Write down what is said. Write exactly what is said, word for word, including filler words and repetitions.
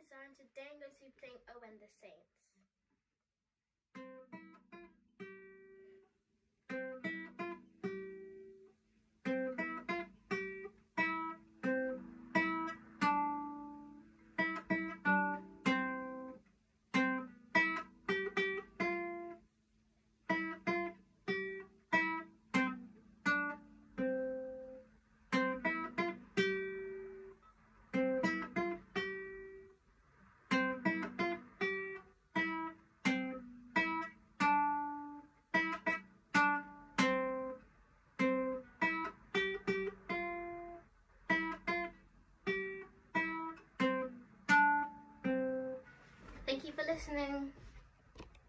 Zion. Today I'm going to be playing Oh and the Saints. Thank you for listening.